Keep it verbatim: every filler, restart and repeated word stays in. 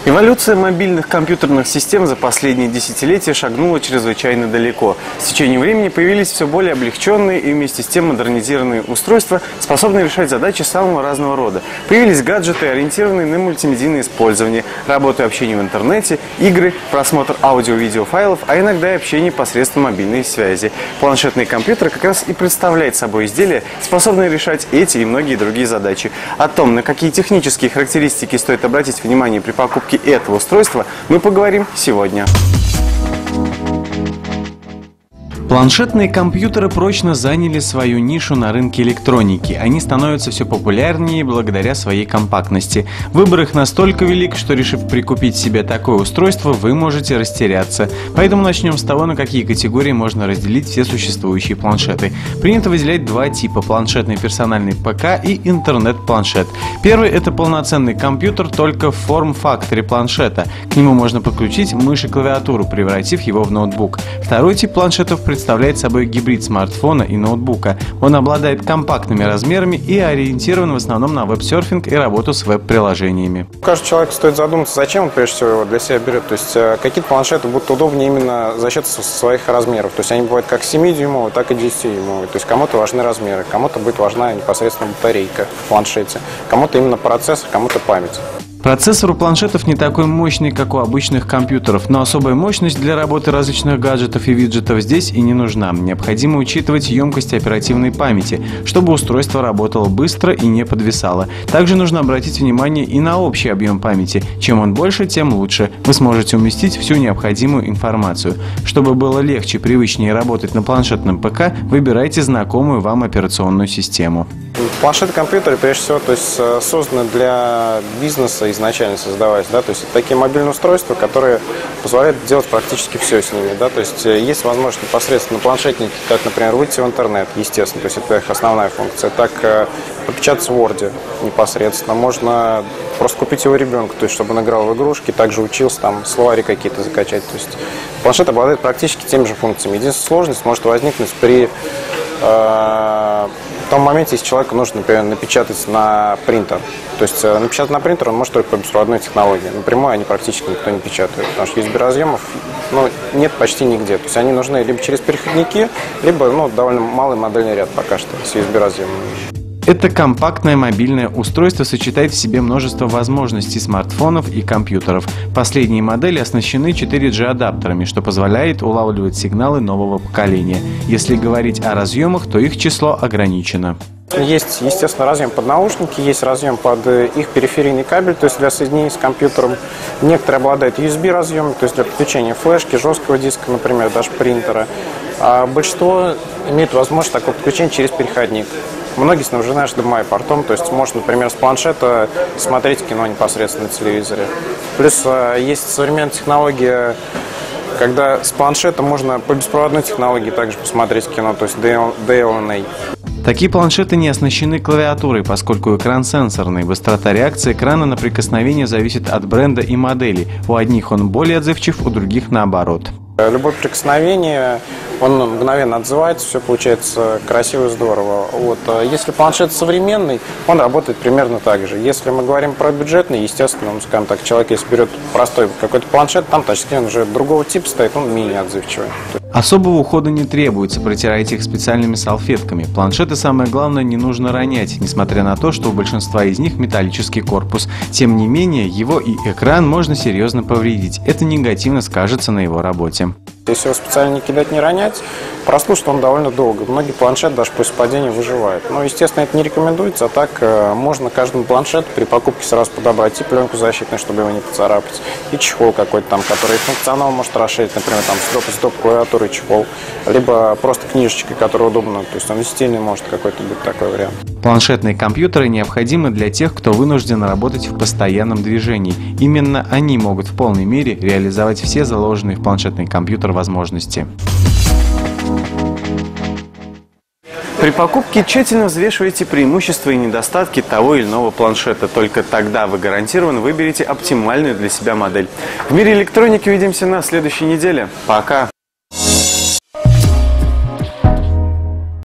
Эволюция мобильных компьютерных систем за последние десятилетия шагнула чрезвычайно далеко. С течением времени появились все более облегченные и вместе с тем модернизированные устройства, способные решать задачи самого разного рода. Появились гаджеты, ориентированные на мультимедийное использование, работу и общение в интернете, игры, просмотр аудио-видео файлов, а иногда и общение посредством мобильной связи. Планшетный компьютер как раз и представляет собой изделие, способное решать эти и многие другие задачи. О том, на какие технические характеристики стоит обратить внимание при покупке этого устройства, мы поговорим сегодня. Планшетные компьютеры прочно заняли свою нишу на рынке электроники. Они становятся все популярнее благодаря своей компактности. Выбор их настолько велик, что, решив прикупить себе такое устройство, вы можете растеряться. Поэтому начнем с того, на какие категории можно разделить все существующие планшеты. Принято выделять два типа: планшетный персональный ПК и интернет-планшет. Первый — это полноценный компьютер, только в форм-факторе планшета. К нему можно подключить мышь и клавиатуру, превратив его в ноутбук. Второй тип планшетов представляет собой гибрид смартфона и ноутбука. Он обладает компактными размерами и ориентирован в основном на веб-серфинг и работу с веб-приложениями. Каждый человек стоит задуматься, зачем он прежде всего его для себя берет. То есть какие-то планшеты будут удобнее именно за счет своих размеров. То есть они бывают как семидюймовые, так и десятидюймовые. То есть кому-то важны размеры, кому-то будет важна непосредственно батарейка в планшете, кому-то именно процессор, кому-то память. Процессор у планшетов не такой мощный, как у обычных компьютеров, но особая мощность для работы различных гаджетов и виджетов здесь и не нужна. Необходимо учитывать емкость оперативной памяти, чтобы устройство работало быстро и не подвисало. Также нужно обратить внимание и на общий объем памяти. Чем он больше, тем лучше. Вы сможете уместить всю необходимую информацию. Чтобы было легче и привычнее работать на планшетном ПК, выбирайте знакомую вам операционную систему. Планшеты-компьютеры, прежде всего, то есть, созданы для бизнеса, изначально создавались, да, то есть это такие мобильные устройства, которые позволяют делать практически все с ними, да, то есть есть возможность непосредственно на планшетнике, как, например, выйти в интернет, естественно, то есть это их основная функция, так подпечататься в Word непосредственно, можно просто купить его ребенку, то есть чтобы он играл в игрушки, также учился, там, словари какие-то закачать, то есть планшет обладает практически теми же функциями. Единственная сложность может возникнуть при э, в том моменте, если человеку нужно, например, напечатать на принтер. То есть напечатать на принтер он может только по беспроводной технологии. Напрямую они практически никто не печатает, потому что ю эс би-разъемов ну, нет почти нигде. То есть они нужны либо через переходники, либо ну, довольно малый модельный ряд пока что с ю эс би-разъемами. Это компактное мобильное устройство сочетает в себе множество возможностей смартфонов и компьютеров. Последние модели оснащены четыре джи адаптерами, что позволяет улавливать сигналы нового поколения. Если говорить о разъемах, то их число ограничено. Есть, естественно, разъем под наушники, есть разъем под их периферийный кабель, то есть для соединения с компьютером. Некоторые обладают ю эс би-разъемом, то есть для подключения флешки, жесткого диска, например, даже принтера. А большинство имеют возможность такого подключения через переходник. Многие снабжены эйч ди эм ай-портом, то есть можно, например, с планшета смотреть кино непосредственно на телевизоре. Плюс есть современная технология, когда с планшета можно по беспроводной технологии также посмотреть кино, то есть ди эл эн эй. Такие планшеты не оснащены клавиатурой, поскольку экран сенсорный. Быстрота реакции экрана на прикосновение зависит от бренда и модели. У одних он более отзывчив, у других наоборот. Любое прикосновение, он мгновенно отзывается, все получается красиво и здорово. Вот. Если планшет современный, он работает примерно так же. Если мы говорим про бюджетный, естественно, ну, скажем так, человек, если берет простой какой-то планшет, там тачскрин уже другого типа стоит, он менее отзывчивый. Особого ухода не требуется, протирайте их специальными салфетками. Планшеты, самое главное, не нужно ронять, несмотря на то, что у большинства из них металлический корпус. Тем не менее, его и экран можно серьезно повредить. Это негативно скажется на его работе. Если его специально не кидать, не ронять, прослужит он довольно долго. Многие планшеты даже после падения выживают. Но, естественно, это не рекомендуется, а так э, можно каждому планшету при покупке сразу подобрать и пленку защитную, чтобы его не поцарапать, и чехол какой-то там, который функционал может расширить, например, там с доп, с доп клавиатурой чехол, либо просто книжечкой, которая удобна, то есть он стильный может какой-то быть такой вариант. Планшетные компьютеры необходимы для тех, кто вынужден работать в постоянном движении. Именно они могут в полной мере реализовать все заложенные в планшетный компьютер возможности. При покупке тщательно взвешивайте преимущества и недостатки того или иного планшета. Только тогда вы гарантированно выберете оптимальную для себя модель. В мире электроники увидимся на следующей неделе. Пока!